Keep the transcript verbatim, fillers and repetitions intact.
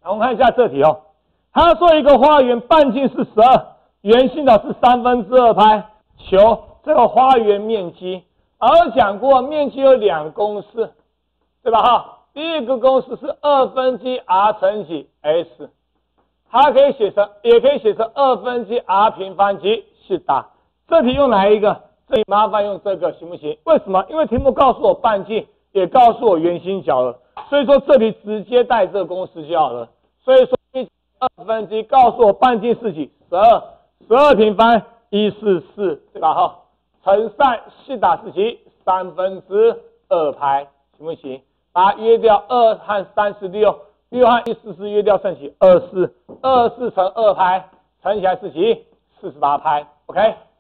我们看一下这题哦，他说一个花园半径是十二，圆心的是三分之二拍，求这个花园面积。而讲过面积有两公式，对吧？哈，第一个公式是二分之一 r 乘以 s， 它可以写成，也可以写成二分之一 r 平方及西塔。这题用哪一个？这里麻烦用这个行不行？为什么？因为题目告诉我半径，也告诉我圆心角了，所以说这里直接带这个公式就好了。所以说二分之一告诉我半径是几？十二，十二平方一百四十四，对吧？哈，乘上西塔是几？三分之二拍，行不行？把它约掉，二和三十六，六和一百四十四约掉剩几？二十四，二十四乘二拍，乘起来是几？四十八拍。OK。